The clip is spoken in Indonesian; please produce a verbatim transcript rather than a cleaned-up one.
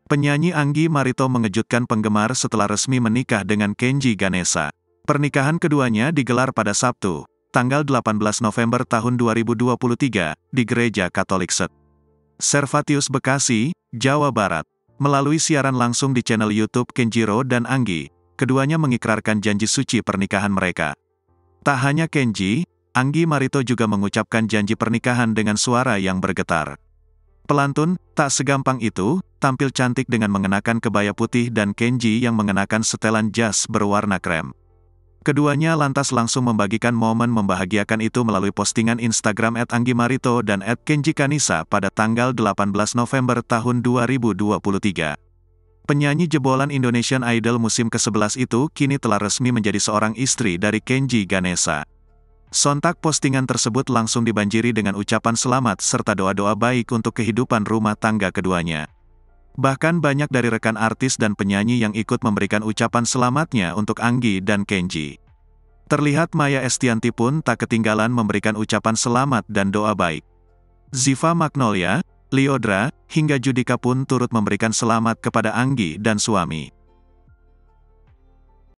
Penyanyi Anggi Marito mengejutkan penggemar setelah resmi menikah dengan Kenji Ganesha. Pernikahan keduanya digelar pada Sabtu, tanggal delapan belas November tahun dua ribu dua puluh tiga, di Gereja Katolik Saint Servatius Bekasi, Jawa Barat. Melalui siaran langsung di channel YouTube Kenjiro dan Anggi, keduanya mengikrarkan janji suci pernikahan mereka. Tak hanya Kenji, Anggi Marito juga mengucapkan janji pernikahan dengan suara yang bergetar. Pelantun, tak segampang itu, tampil cantik dengan mengenakan kebaya putih dan Kenji yang mengenakan setelan jas berwarna krem. Keduanya lantas langsung membagikan momen membahagiakan itu melalui postingan Instagram et anggi marito dan et kenji ganesha pada tanggal delapan belas November tahun dua ribu dua puluh tiga. Penyanyi jebolan Indonesian Idol musim kesebelas itu kini telah resmi menjadi seorang istri dari Kenji Ganesha. Sontak postingan tersebut langsung dibanjiri dengan ucapan selamat serta doa-doa baik untuk kehidupan rumah tangga keduanya. Bahkan banyak dari rekan artis dan penyanyi yang ikut memberikan ucapan selamatnya untuk Anggi dan Kenji. Terlihat Maya Estianty pun tak ketinggalan memberikan ucapan selamat dan doa baik. Ziva Magnolia, Lyodra, hingga Judika pun turut memberikan selamat kepada Anggi dan suami.